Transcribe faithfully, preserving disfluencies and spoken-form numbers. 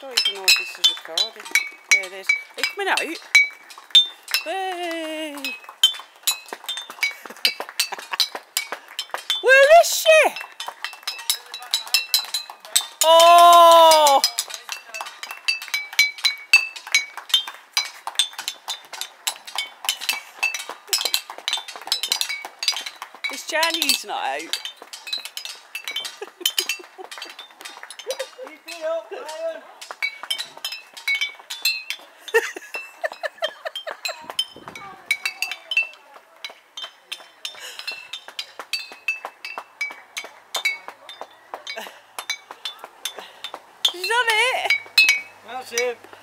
don't even know if this is recording. Yeah, it is. Are you coming out? Hey! Where is she? Oh! Is Chinese not out? Keep it up, Ryan. She's on it! That's it.